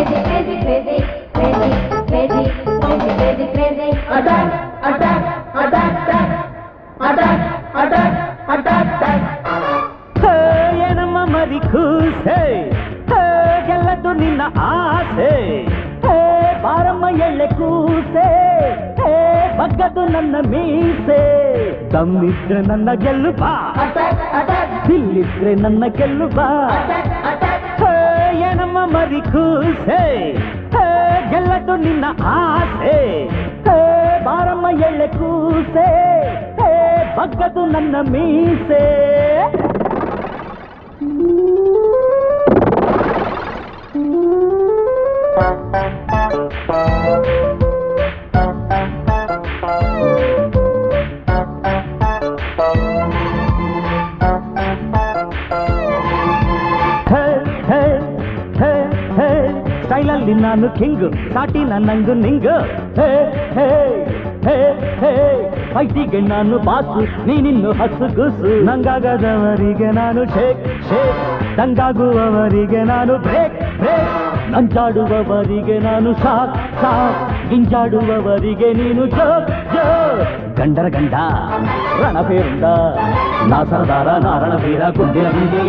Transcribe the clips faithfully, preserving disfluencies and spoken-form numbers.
ಏನಮ್ಮ ಮರಿ ಕೂಸೆ ಗೆಲ್ಲದು ನಿನ್ನ ಆಸೆ ಬಾರಮ್ಮ ಎಳ್ಳೆ ಕೂಸೆ ಬಗ್ಗದು ನನ್ನ ಮೀಸೆ ದಮ್ಮಿದ್ರೆ ನನ್ನ ಗೆಲ್ಲು ಬಾ ಇಲ್ಲಿದ್ರೆ ನನ್ನ ಗೆಲ್ಲು ಬಾ ಏನಮ್ಮ ಮರಿ ಕೂಸೆ ಗೆಲ್ಲದು ನಿನ್ನ ಆಸೆ ಬಾರಮ್ಮ ಎಳ್ಳೆ ಕೂಸೆ ಬಗ್ಗದು ನನ್ನ ಮೀಸೆ ಸ್ಟೈಲಲ್ಲಿ ನಾನು ಕಿಂಗು ಸಾಟಿ ನನ್ನಂಗು ನಿಂಗು ಫೈಟಿಗೆ ನಾನು ಬಾಸು ನೀನಿನ್ನು ಹಸು ಗುಸು ನಂಗಾಗದವರಿಗೆ ನಾನು ಶೇಕ್ ಶೇಕ್ ತಂಗಾಗುವವರಿಗೆ ನಾನು ಬ್ರೇಕ್ ಬ್ರೇಕ್ ನಂಜಾಡುವವರಿಗೆ ನಾನು ಶಾಕ್ ಶಾಕ್ ಗಿಂಜಾಡುವವರಿಗೆ ನೀನು ಜೋಕ್ ಜೋಕ್ ಗಂಡರ ಗಂಡ ರಣಪೇರುಂಡ ನಾ ಸರ್ದಾರ ನಾರಣ ವೀರ ಗುಂಡಿನ ಗುಂಡಿ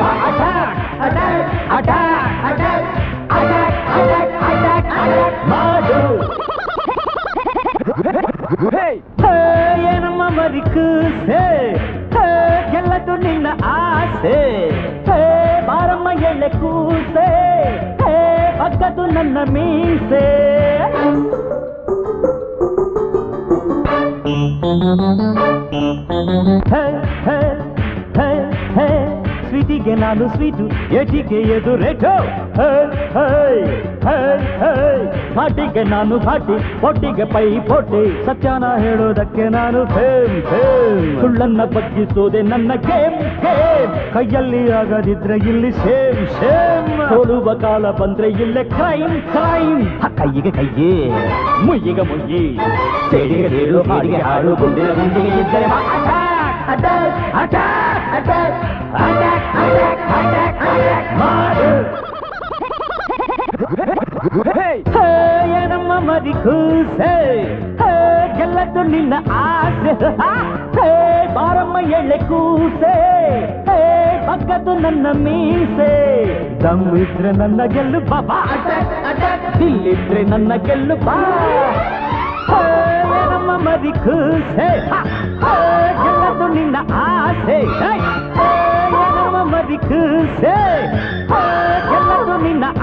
ಮಾಡು ಏನಮ್ಮ ಮರಿ ಕೂಸೆ ಗೆಲ್ಲದು ನಿನ್ನ ಆಸೆ ಬಾರಮ್ಮ ಎಳ್ಳೆ ಕೂಸೆ ಬಗ್ಗದು ನನ್ನ ಮೀಸೆ ಸ್ವೀಟಿಗೆ ನಾನು ಸ್ವೀಟು ಎಟಿಗೆ ಎದುರೇಟು ಭಾಟಿಗೆ ನಾನು ಭಾಟಿ ಪೊಟ್ಟಿಗೆ ಪೈ ಪೊಟ್ಟಿ ಸತ್ಯಾನ ಹೇಳೋದಕ್ಕೆ ನಾನು ಫೇಮ್ ಫೇಮ್ ಸುಳ್ಳನ್ನ ಬಗ್ಗಿಸೋದೆ ನನ್ನ ಗೇಮ್ ಗೇಮ್ ಕೈಯಲ್ಲಿ ಆಗದಿದ್ರೆ ಇಲ್ಲಿ ಸೇಮ್ ಸೇಮ್ ಸೋಲುವ ಕಾಲ ಬಂದ್ರೆ ಇಲ್ಲೇ ಕ್ರೈಮ್ ಕ್ರೈಮ್ ಕೈಯಿಗೆ ಕೈಯೇ ಮುಯ್ಯಿಗೆ ಮುಯ್ಯಿ ಸೇಡಿಗೆ ಸೇಡು ಹಾಡಿಗೆ ಹಾಡು ಗುಂಡಿನ ಗುಂಡಿಗೆ ಇದ್ದರೆ ಏನಮ್ಮ ಮರಿ ಕೂಸೆ ಗೆಲ್ಲದು ನಿನ್ನ ಆಸೆ ಬಾರಮ್ಮ ಎಳ್ಳೆ ಕೂಸೆ ಬಗ್ಗದು ನನ್ನ ಮೀಸೆ ದಮ್ಮಿದ್ರೆ ನನ್ನ ಗೆಲ್ಲು ಬಾಬಾ ಇಲ್ಲಿದ್ರೆ ನನ್ನ ಗೆಲ್ಲು ಬಾ ಏನಮ್ಮ ಮರಿ ಕೂಸೆ ಗೆಲ್ಲದು ನಿನ್ನ ಆಸೆ ಏನಮ್ಮ ಮರಿ ಕೂಸೆ ಗೆಲ್ಲದು ನಿನ್ನ